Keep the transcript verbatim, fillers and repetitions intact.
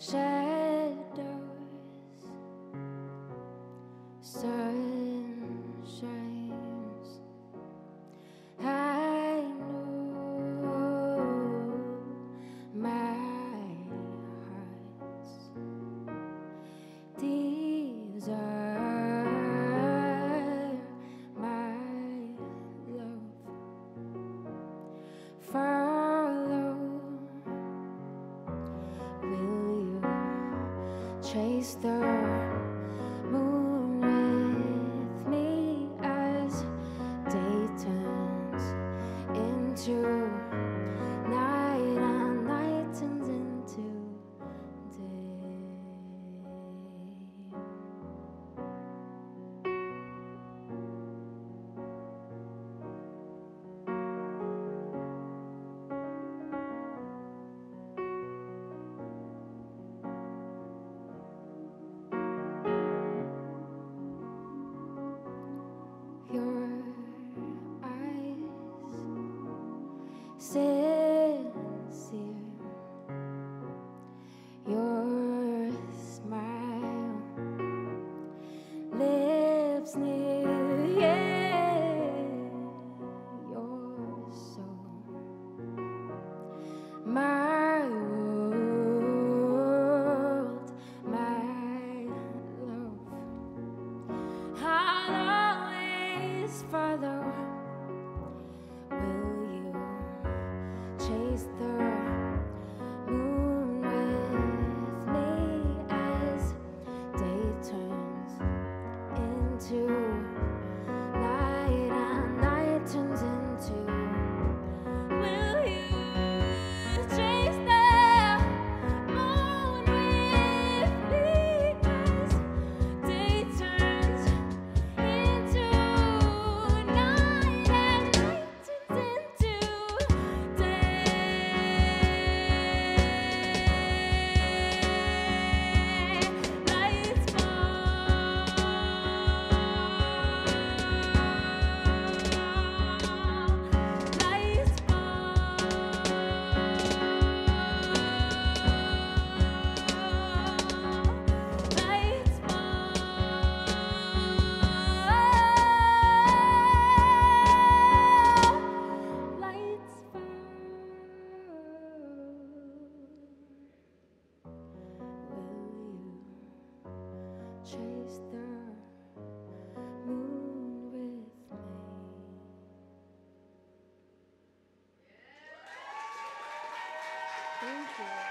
shadows, sun shines. I know my heart's desire, my love. Follow. Will you chase the moon with me as day turns into night and night turns into day? Your eyes, sincere, your smile, lips near, yeah, your soul, my world, my love. I'll always follow. Will you chase the moon with me as day turns into night and night turns into? Will you chase the moon with me as day turns into night and night turns into day? Lights fall, lights chase the moon with me? Thank you.